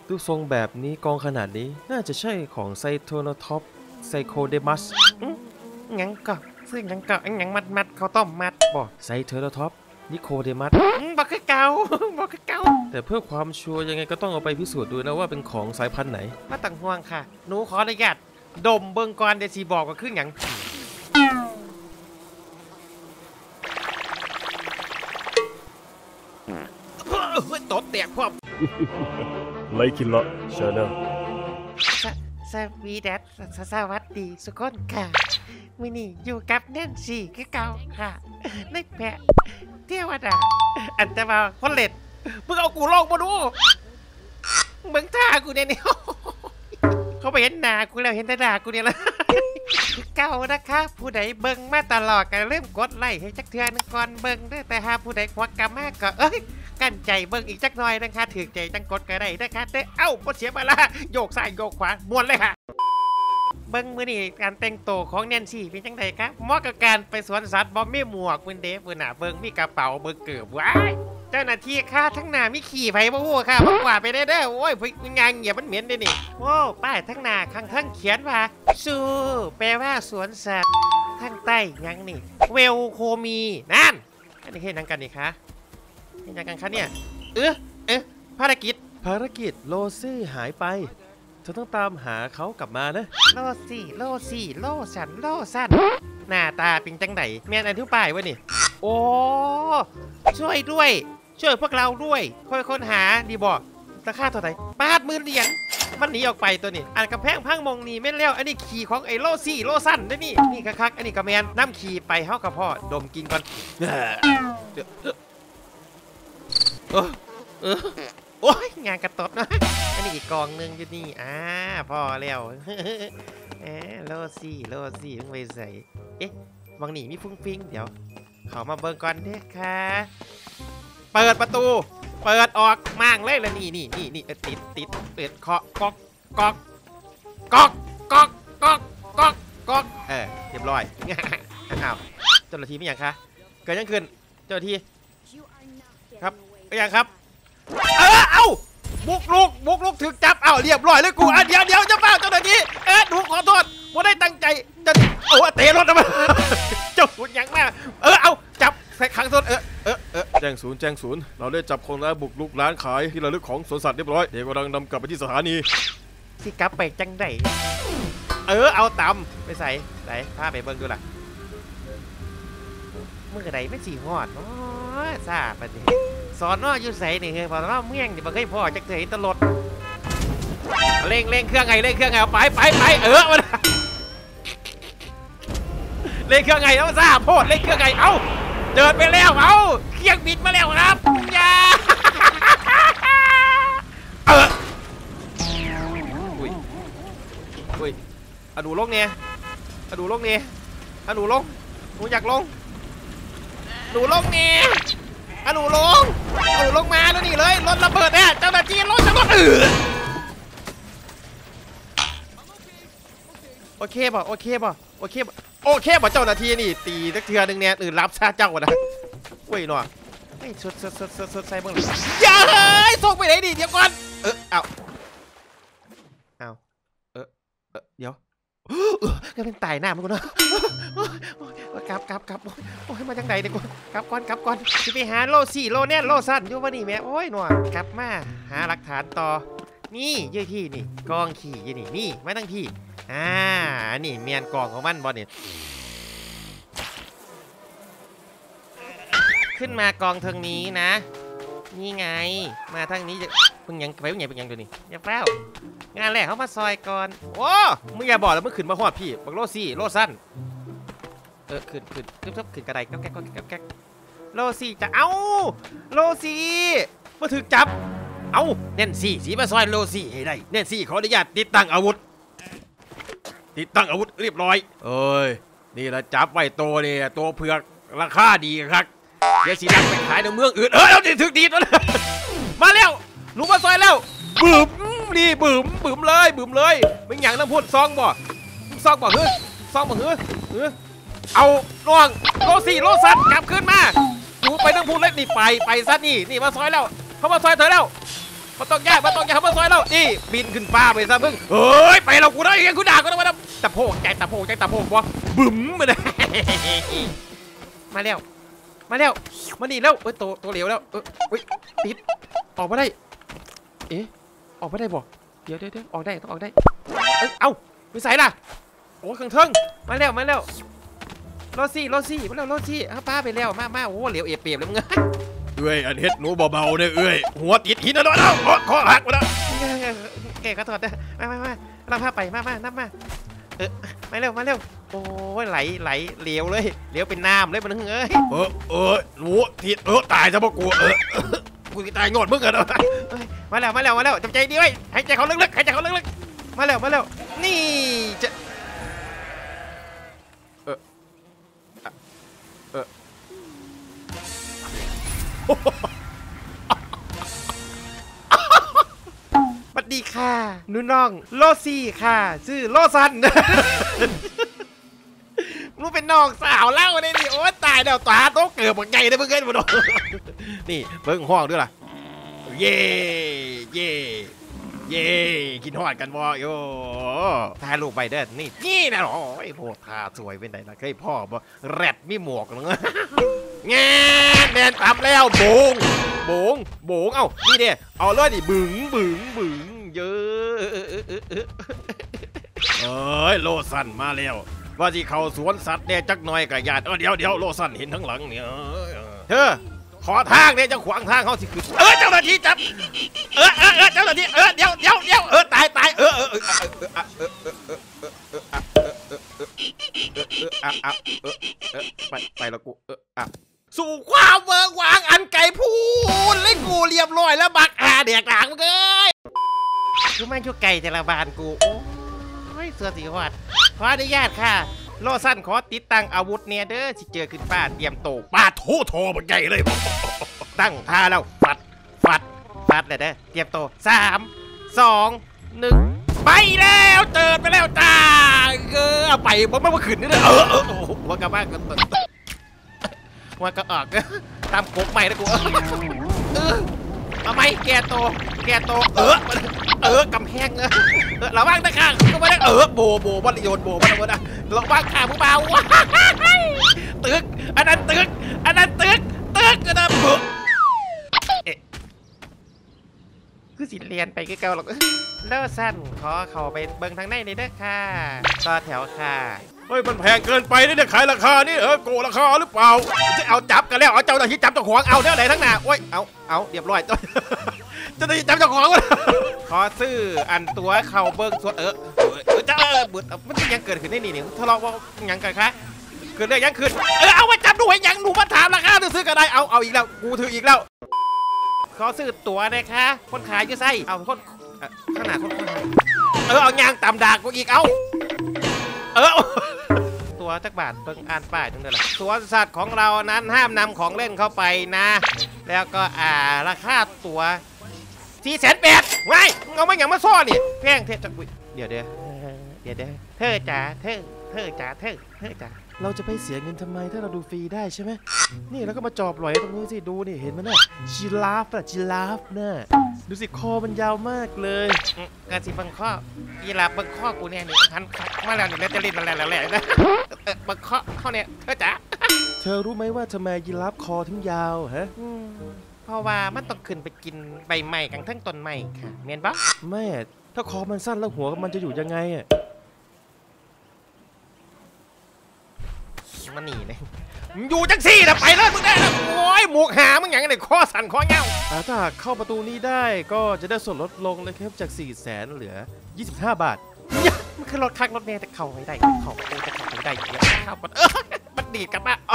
ดูทรงแบบนี้กองขนาดนี้น่าจะใช่ของไซโทโนท็อปไซโคเดมัสยังก็ซึ่งยังก็ยังมัดเขาต้มมัดบ่ไซโทโนท็อปนิโคเดมัสบอกคือเก่าบอกคือเก่าแต่เพื่อความชัวร์ยังไงก็ต้องเอาไปพิสูจน์ดูนะว่าเป็นของสายพันธุ์ไหนไม่ต้องห่วงค่ะหนูขออนุญาตดมเบิ่งก่อนเดี๋ยวสิบอกว่าคือหยังตดแตกพร้อมไลคินละชาแนลสวีดัสสวัสดีสุกคนค่ะมินี่อยู่กับแนนซี่คือเก่าค่ะในแพะเทวดาอันแต่ว่าคนเล็ดมึงเอากูลองมาดูมึงท่ากูเนี่ยเขาไปเห็นหน้ากูแล้วเห็นแต่ด่ากูเนี่ยละเก่านะคะผู้ใดเบิ่งมาตลอดก็เริ่มกดไลค์ให้จักเทื่อนึงก่อนเบิ่งด้วยแต่หาผู้ใดควักกำมากก็กั้นใจเบิ่งอีกจักหน่อยนะคะถือใจจังกดก็ได้นะคะเด้อบ่เสียเวลาโยกซ้ายโยกขวาม้วนเลยค่ะเบิ่งมื้อนี้การแต่งตัวของแนนซี่เป็นจังไดครับเหมาะกับการไปสวนสัตว์บ่มีหมวกมื้อเด้มื้อหน้าเบิ่งมีกระเป๋าเบิ่งเกือบว้ายเจ้าหน้าที่ค่ะทั้งหน้ามีขี่ไผบ่ฮู้ค่ะบ่กวาดไปได้เด้อโอ้ยงานเงียบมันเหม็นเด้นี่โอ้ป้ายทั้งหน้าข้างทั้งเขียนว่าซูแปลว่าสวนสัตว์ข้างใต้ยังนี่เวลโคมีนั่นอันนี้เฮ็ดหยังกันนี่คะเฮ็ดหยังกันคะเนี่ยภารกิจโลซี่หายไปเธอต้องตามหาเขากลับมานะโลสันหน้าตาเป็นจังไดแม่นอันที่ป้ายวะนี่โอ้ช่วยด้วยช่วยพวกเราด้วยค่อยค้นหาดีบอกราคาเท่าไหร่80,000 เหรียญมันหนีออกไปตัวนี้อันกระแพงพังมงนี่ไม่เลี้ยวอันนี้ขี่ของไอ้โลสันได้นี่คักอันนี้กระแมนน้ำขี่ไปเฮากับพ่อดมกินก่อนโอ้ยงานกระตดนะอันนี้อีกกองนึงอยู่นี่พอแล้วโลซี่มึงไปใส่วังหนีมีฟุ้งฟิ้งเดี๋ยวเขามาเบิ่งก่อนเด้อค่ะเปิดประตูเปิดออกมั่งเลยละนี่ติดเปิดเคาะก๊อกเรียบร้อยอ้าวเจ้าหน้าที่ไม่ยังคะเกิดยังขึ้นเจ้าหน้าที่ครับไม่ยังครับบุกลุกถึงจับเรียบร้อยเลยกูเดี๋ยวจะเปล่าเจ้าหน้าที่หนูขอโทษไม่ได้ตั้งใจจะเตะรถมาเจ้าหุ่นยังมากจับใส่ขังโซนแจ้งศูนย์เราได้จับคนร้ายบุกลุกร้านขายที่ระลึกของสวนสัตว์เรียบร้อยเดี๋ยวกำลังนำกลับไปที่สถานีสิกลับไปจังไดเอาตำไปใส่พาไปเบิ่งดูล่ะมือใดไม่สีหอดซาปะเนี่ยสอนว่าอยู่ใส่นี่พอว่าเมี่ยงนี่มันเคยพ่อจักเถยตลอดเร่งเครื่องไงไปมันเร่งเครื่องไงแล้วซาโพดเร่งเครื่องไงเดินไปแล้วเครื่องบินมาแล้วครับอย่าอุ้ยดูลงเนี่ยดูลงหนูอยากลงดูลงเนี่ยหนูลงมาแล้วนี่เลยรถระเบิดเนี่ยเจ้าหน้าที่รถโอเคป่ะเจ้าหน้าที่นี่ตีตะเทือนึงเนี่ยรับซาเจ้านะเว้ยหน่อยสดใส่เมื่อไหร่อย่าส่งไปไหนดิเดี๋ยวก่อนเดี๋ยวก็เป็นตายหน้ามึงกูเนาะกลับโอ้ยมาจากไหนเนี่ยกูกลับก่อนจะไปหาโลสั้นอยู่วะนี่แม่โอ้ยหน่อยกลับมาหาหลักฐานต่อนี่ยี่ที่นี่กองขี่ยี่นี่ไม่ตั้งที่นี่เมียนกองของมันบอลเนี่ยขึ้นมากองทางนี้นะนี่ไงมาทางนี้จะเพิ่งยังไปเป็นยังตัวนี้อย่าเฝ้างานแรกเขามาซอยก่อนโอ้มึงอย่าบอกแล้วมึงขึ้นมาหอดพี่บักโลสั้นขึ้นกระไดก็แก๊กโลซี่จะโลซี่มาถึงจับเน่นซี่สีมาซอยโลซี่ให้ได้เน่นซี่ขออนุญาตติดตั้งอาวุธเรียบร้อยนี่แหละจับไว้ตัวเนี่ยตัวเผือกราคาดีครับเดี๋ยวสีดำไปขายในเมืองอื่นเอาดิถึงดีแล้วมาแล้วหนูมาซอยแล้วบึ้มนี่บึ้มเลยไม่หยังน้ำพุซองบ่เอาล่วงโลสันกลับขึ้นมาหนูไปน้ำพุเล็กนี่ไปซะนี่มาซอยแล้วเขามาซอยเธอแล้วมาต้องยากมาซอยเรานี่บินขึ้นฟ้าไปซะมึงเฮ้ยไปเรากูได้ยังกูด่ากูได้มาตะโพกใจตะโพกวะบึ้มมาเลยมาแล้วมานี่แล้วตัวเหลวแล้วติดออกมาได้ออกมาได้บ่เดี๋ยวออกได้ต้องออกได้เอ้าไปใส่ล่ะโอ้เครื่องมาแล้วรถซี่มาแล้วรถซี่ป้าไปแล้วมาโอ้เหลวเปียบเลยมึงเอ้ยอันเฮ็ดหนูเบาๆเนี่ยเอ้ยหัวติดหินนะแล้วคอหักมาแล้วแกก็ถอดได้มาเราพาไปมานับมามาเร็วโอ้ยไหลเหลวเลยเหลวเป็นน้ำเลยมันเอ้ยหนูติดตายซะพวกกูกูตายงอดมึงกันมาแล้วจำใจดีไว้หายใจเขาลึกมาแล้วนี่จะสวัสดีค่ะนุ่นน้องโลซี่ค่ะชื่อโลซันรู้เป็นน้องสาวเล่าเลยนี่โอ้ตายแล้วตาโตเกิดหมดไงได้เพิ่งเกิดหมดนี่เบิ่งห้องด้วยล่ะเย่กินหอดกันบ่โย่ถ่ายรูปไปเด้อนี่นะโอ้ยโพธาสวยเป็นไหนล่ะเคยพ่อบ่แรดมีหมวกหรือไงแง่แมนตับแล้วโบงเอ้านี่เด้เอาเลยดิบึ้งเยอะโลสันมาแล้วว่าที่เขาสวนสัตว์เนี่ยจักหน่อยกับญาติเดี๋ยวโลสันเห็นทั้งหลังเนี่ยเธอขอทางเนี่ยจะขวางทางเขาสิคือเจ้าหน้าที่จับเจ้าหน้าที่เดี๋ยวตายไปแล้วกูสู่ความเวิร์กวางอันไก่พูนเล่นกูเรียบร้อยแล้วบักเด็กหลังมึงเอ้ยกูมาอยู่ไก่แต่ละบ้านกูโอ้ยเสือสีหวัดขออนุญาตค่ะโลสั้นขอติดตั้งอาวุธเนี่ยเด้อสิเจอขึ้นป้าเตรียมโตป้าโถมันใหญ่เลยตั้งท่าแล้วฟัดเลยเด้อเตรียมโต3 2 1ไปแล้วเจิดไปแล้วจ้าไปผมไม่มาขึ้นนี่เลยว่ากระบ้ากันว่าก็ออกตามกบใหม่นะกูเอาไหมแกโตกำแพงระวังตะข้างก็ไม่ได้โบบัลโยนโบบัลโยนนะระวังขาผู้เบาตึกอันนั้นตึกอันนั้นบึกคือสิเรียนไปคือเก่าหรอกเลิศสั้นขอเข้าไปเบิ่งทางในนี่เด้อค่ะต่อแถวค่ะเฮ้ยมันแพงเกินไปนี่เนี่ยขายราคานี่โกราคาหรือเปล่าจะเอาจับกันแล้วเอาเจ้าหน้าที่จับเจ้าของเอาเท่าไหร่ทั้งหน้าโอ้ยเอาเรียบร้อยเจ้าหน้าที่จับเจ้าของขอซื้ออันตัวเข่าเบิ่งส่วนเจ้าบุตรมันยังเกิดขึ้นได้นี่ทะเลาะว่ายังกันคะเกิดเรื่องยังขึ้นเอามาจับดูให้ยังหนูมาถามราคาซื้อกันได้เอาอีกแล้วกูถืออีกแล้วขอซื้อตั๋วนะคะคนขายจะใส่เอาคนขนาดคนเอายางตำดากกูอีกเอาตัวจักบาทเบิ่งอ่านป้ายตรงนี้แหละสวนสัตว์ของเรานั้นห้ามนำของเล่นเข้าไปนะแล้วก็ราคาตั๋ว480,000ไม่เอาไม่อย่างมาซ่อนี่แพงเท่จังเดี๋ยวเธอจ๋าเราจะไปเสียเงินทำไมถ้าเราดูฟรีได้ใช่ไหมนี่แล้วก็มาจอบหลอยตรงนี้สิดูนี่เห็นไหมน่ะจีราฟน่ะดูสิคอมันยาวมากเลยกระสิบังข้อยีราฟบังข้อกูเนี่ยนี่หันมาแล้วนี่แล้วจะเล่นอะไรนะบังข้อเขาเนี่ยเธอจ๋าเธอรู้ไหมว่าทำไมยีราฟคอถึงยาวฮะเพราะว่ามันต้องขึ้นไปกินใบไม้กันทั้งต้นไม้ค่ะเมียนปะไม่ถ้าคอมันสั้นแล้วหัวมันจะอยู่ยังไงมันหนีเลยอยู่จังซี่นะไปเลยมึงได้แล้วโอ้ยหมวกหามึงอย่างไรข้อสั่นข้อเงาถ้าเข้าประตูนี้ได้ก็จะได้ส่วนลดลงเลยครับจาก400,000เหลือ25 บาทมันคือรถคักรถเมล์แต่เข้าไม่ได้เข้าจะเข้าไม่ได้เยอะเข้ามันดีดกันมาก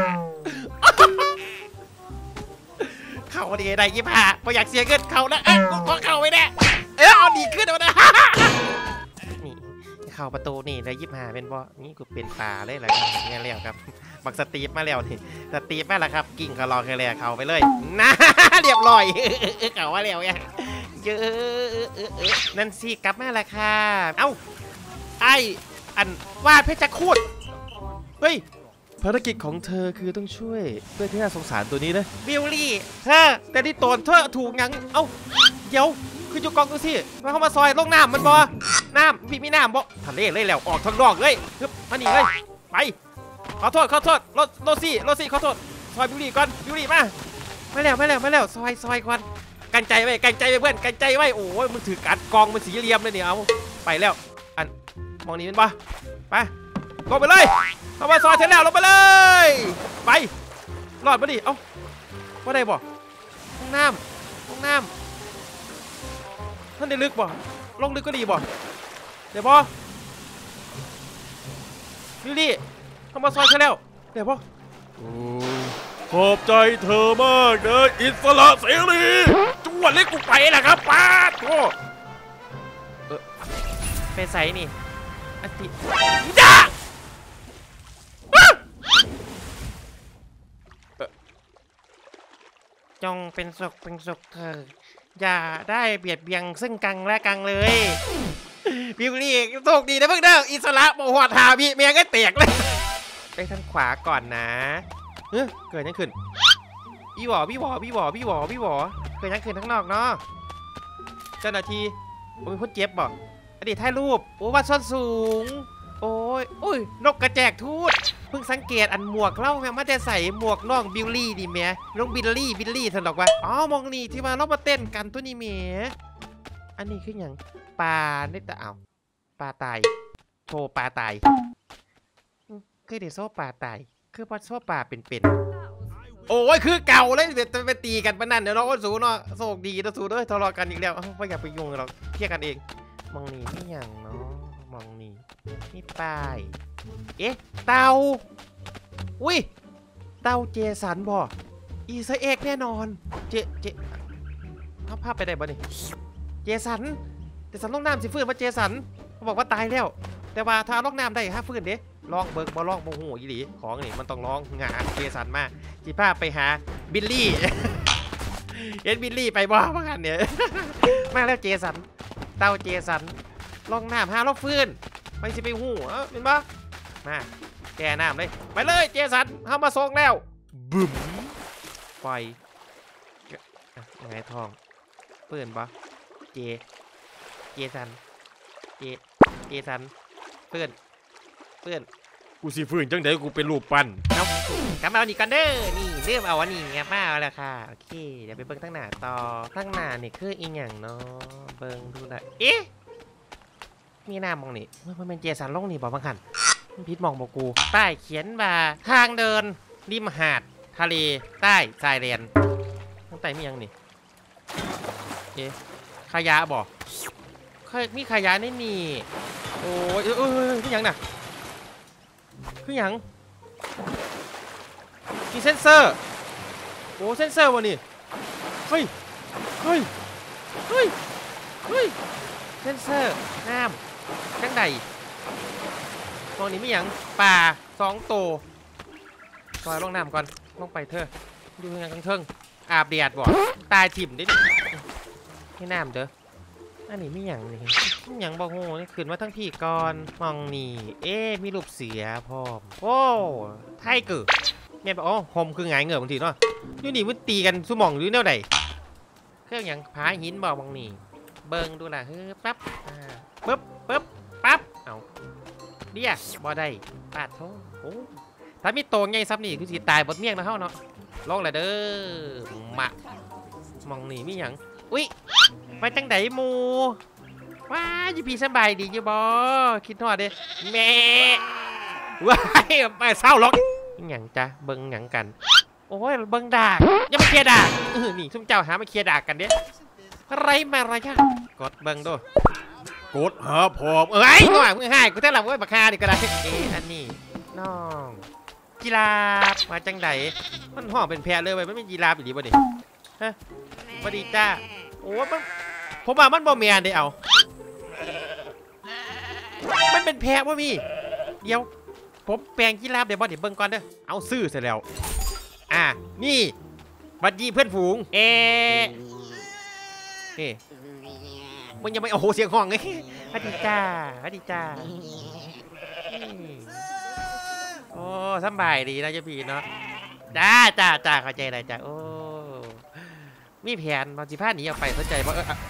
เข้าดีได้25พออยากเสียเงินเข้านะพอเข้าไม่ได้เอาดีขึ้นเอานะนี่เข้าประตูนี่ได้25เป็นเพราะนี่กูเป็นปลาเลยแหละครับเนี่ยเรียกครับบักสตีฟมาแล้วนี่สตีฟมาแล้วครับกิ่งกระรอกแค่แลเข้าไปเลยนะเรียบร้อยเข้ามาแล้วยังเยอะนั่นสิกลับมาแล้วค่ะเอ้าไออันวาดเพชรคูดเฮ้ยภารกิจของเธอคือต้องช่วยเพื่อที่น่าสงสารตัวนี้นะบิลลี่เธอแต่ที่ตนเธอถูกยังเอ้าเดี๋ยวคืออยู่กองดูสิมาเข้ามาซอยลงน้ำมันบ่น้ำพี่มีน้ำบ่ทะเลเลยแล้วออกทางนอกเลยฮึบมานี่เลยไปขอโทษโรซี่ขอโทษซอยบิวลี่ก่อนบิวลี่มาแล้วซอยก่อนกันใจไว้เพื่อนกันใจไว้โอ้ยมึงถือกัดกองมันสีเหลี่ยมเลยเนี่ยเอาไปแล้วอันมองนี้มันบ่ไปลงไปเลยเข้ามาซอยเสร็จแล้วลงไปเลยไปรอดมาดิเอ้าว่าได้บ่ห้องน้ำท่านได้ลึกบ่ลงลึกก็ดีบ่เดี๋ยวบ่บิวลี่เข้ามาซอยเสร็จแล้วเดี๋ยวบ่ขอบใจเธอมากนะอิสระเสรีจวดเล็กกูไปแหละครับป้าโธ่ไปใส่นี่อติจ้าจงเป็นสุขเธออย่าได้เบียดเบียงซึ่งกันและกันเลยบิวลี่โชคดีนะเพิ่งเด้ออิสระโมโหทาพี่เมียก็เตียกเลยไปทางขวาก่อนนะเกิดยังขึ้นพี่หวอเกิดยังขึ้นข้างนอกเนาะเจ้าหน้าที่มีคนเจ็บบ่อดีตถ่ายรูปโอ้วัดส้นสูงโอ้ยนกกระแจกทูตเพิ่งสังเกตอันหมวกเล่าแม่มาแต่ใส่หมวกน้องบิลลี่ดิแม่น้องบิลลี่เถอะหรอกวะอ๋อมองนี่ที่มาเรามาเต้นกันตัวนี้แม่อันนี้คืออย่างปลาได้แต่เอาปลาตายโชว์ปลาตายเคยได้โซ่ปลาตายคือพอโซ่ปลาเป็นโอ้ยคือเก่าเลยจะไปตีกันปะนั่นเดี๋ยวเราก็สู้เนาะโชคดีนะสู้ด้วยทะเลาะกันอีกแล้วไม่อยากไปยุ่งหรอกเคลียร์กันเองมองนี่ไม่อย่างเนาะมองนี่นี่ป้ายเอ๊ะเต่าอุ้ยเต่าเจสันบ่อีสเอ็กแน่นอนเจเอาภาพไปได้บ่นี่เจสันลงน้ำสิฟื้นมาเจสันเขาบอกว่าตายแล้วแต่ว่าถ้าลงน้ำได้ฮะฟื้นเด้ลองเบิกบ่ลองโมโหยี่หลีของนี่มันต้องลองงานเจสันมาจีภาพไปหาบิลลี่เอ็นบิลลี่ไปบ่ว่ากันเนี่ยมาแล้วเจสันเต่าเจสันลองน้ำหาลองฟื้นไปสิไปหูเป็นปะมาแกน้ำเลยไปเลยเจสันเข้ามาส่งแล้วบึ้มปล่อยไงทองฟื้นปะเจสันฟื้นกูสิฟื้นจังไดกูเป็นรูปปั้นเอากลับมาเอานี่กันเด้อนี่เริ่มเอาอันนี้ไงมาเอาแล้วค่ะโอเคเดี๋ยวไปเบิ้งทั้งหน้าต่อทั้งหน้านี่คืออีหยังเนาะเบิ้งดูหน่อยเอ๊ะมีหน้ามองนี่มันเป็นเจสันลงนี่บอกบางขันมันพิษมองบอกกูใต้เขียนว่าทางเดินริมหาดทะเลใต้ทรายแดนข้างใต้มียังนี่เอ๊ะขยะบอกมีขยะนี่โอ้ยคือยังน่ะคือยังมีเซนเซอร์โอ้เซนเซอร์วะนี่เฮ้ยเซนเซอร์น้ำจังใดตรงนี้มีอย่างป่า2 ตัวปล่อยลงน้ำก่อนลงไปเถอะดูยังกังเทิงอาบเดียดบ่ตายถิ่มดิให้น้ำเด้ออันนี้มีอย่างนี่มีอย่างบ่โหนี่ขึ้นมาทั้งพี่ก่อนมองนี่มีรูปเสือพร้อมโอ้ไทเกอร์แม่บอกโฮมคือไงเงือกบางทีเนาะอยู่นี่มันตีกันสมองหรือแนวใดเครื่องอย่างผาหินบอกมองนี่เบิ่งดูล่ะปั๊บปั๊บเอาเดี๋ยวบ่ได้ปาดโถโอ้ถ้ามีโตงไงซับนี่คือสิตายบดเมี่ยงนะเฮาเนาะลงเลยเด้อมามองนี่มีอย่างอุ้ยไปจังไดมูว้าอยู่พี่สบายดีอยู่บ่คิดทอดเด้แม่ว้ายไปเศร้าหรอกหยังจ้ะเบิ่งหยังกันโอ้ยเบิ่งดากอย่ามาเคลียร์ดากนี่ซุ่มเจ้าหามาเคลียร์ดากกันเด้อะไรมาอะไรกันกดเบิ่งดูกดหาพร้อมหน่อยมึงให้กูแต่ละเว้ยบักคาดิก็ได้อันนี้น้องกีฬามาจังไดมันห่อเป็นแพรเลยมันไม่กีฬาอีกดีบ่ดิฮะบ่ดีจ้าโอ้มันผมว่ามันบ่แม่นได้เอามันเป็นแพรบ่มีเดี๋ยวผมแปลงกีฬาเดี๋ยวบ่เดี๋ยวเบิ่งก่อนเด้อเอาซื้อเสร็จแล้วนี่บัดยีเพื่อนฝูงมึงยังไม่โอ้โหเสียงห้องไงสวัสดีจ้าโอ้สบายดีนะเจ้าพี่เนาะจ้าเข้าใจเลยจ้าโอ้มีแผนบางสิพาหนีออกไปสนใจบ่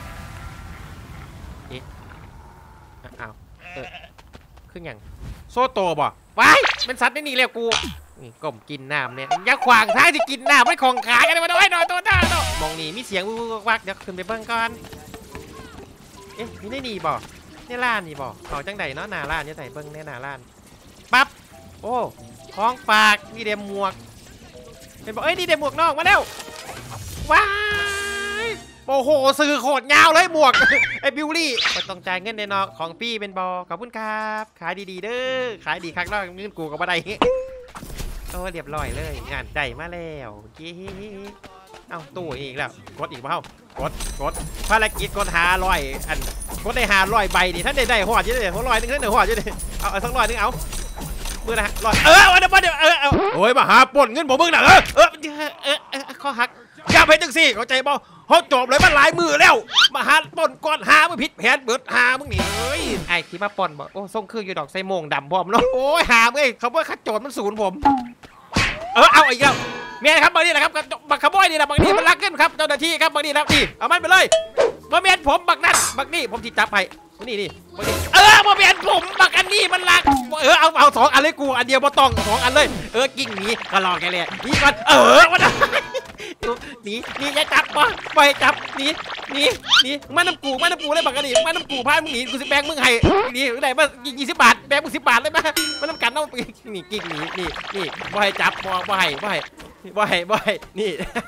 อ้าวขึ้นอย่างโซโตบ่ว้ายเป็นสัตว์นี่แล้วกูนี่ก้มกินน้ำเนี่ยอย่าขวางทางที่กินน้ำไม่ของขากันเลยมาด้วยหน่อยตัวหน้าตัวมองนี่มีเสียงวักเดี๋ยวขึ้นไปเบิ่งก่อนเอ๊ะมีได้นี่บ่นี่ร้านนี่บ่เขาจังใดเนาะหน้าร้านเนี่ยใส่เบิ่งในหน้าร้านปั๊บโอ้ของฝากนี่เดมหมวกเป็นบอกนี่เดมหมวกนอกมาแล้วว้ายโอ้โหสื่อโคตรยาวเลยหมวกไอ้บิวลี่ไม่ต้องจ่ายเงินในนอกของพี่เป็นบอขอบคุณครับขายดีๆเด้อขายดีคักนอกเงินกูกับบันไดโอ้เรียบร้อยเลยงานได้มาแล้วเย้เอาตู้อีกแล้วกดอีกเปล่ากดภารกิจกด500อันกดได้500ใบดิท่านได้หอดอยู่เลยหัว100นึงท่านได้หอดอยู่เลยเอาสัก100นึงเอามือนะ100วันเดี๋ยวโอ้ยมาหาปล้นเงินผมมึงน่ะข้อหักอย่าไปจังสิเข้าใจบ่เขาจบเลยมันหลายมือแล้วมาหาปล้นก่อนหามึงผิดแผนเบิดหามึงนี่เอ้ยไอ้ที่มาปนบอกโอ้ส่งคืออยู่ดอกไซโมงดำพร้อมเนาะโอ้ยหาเอ้ยเขาว่าขัดโจรมันศูนย์ผมเอาอีกแล้วเมียครับบางทีนะครับบักขโมยนี่นะบางทีมันลักขึ้นครับเจ้าหน้าที่ครับบางทีแล้วนี่เอามันไปเลยมาเมียนผมบักนั่นบักนี่ผมที่จับไปนี่บางทีมาเมียนผมบักอันนี้มันลักเอา2 อันเลยกูอันเดียวบ่ต้อง2 อันเลยกิ่งหนีก็รอแกเลยนี่ก่อนวันนี่อย่าจับไปจับนี่มาน้ำกูเลยบักอันนี้มาน้ำกูพามึงหนีกูสิแบงมึงให้นี่ได้มา20 บาทแบงมึง10 บาทเลยมาน้ำกันเอานี่กิ่งหนีนี่บ่ให้จับบ่ให้นี่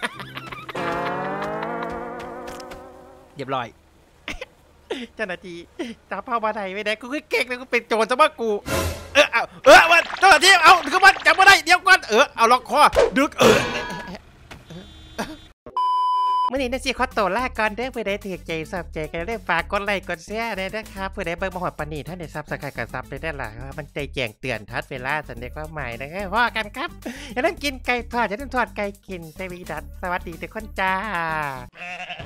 เรียบร้อยเจ้าหน้าที่จับเผาบาไดไม่ได้กูเก่งเลยกูเป็นโจรซะบ้ากูว่าเจ้าหน้าที่เอาคือมันจับมาได้เดี๋ยวก่อนเอาล็อกคอดึกเมื่อนี้นะสิขอตัวลาก่อนเด้อเพื่อได้ถือใจสับใจกันได้ฝากกดไลค์กดแชร์ได้นะครับเพื่อได้เบิ่งมาหอดปานนีท่านได้ซับสไครต์กับซับได้หล่ะว่ามันใจแจ้งเตือนทัดเวลาสันเด็กว่าใหม่นะครับว่ากันครับอย่าลืมกินไก่ทอดอย่าลืมทอดไก่กินเตวีดัดสวัสดีทุกคนจ้า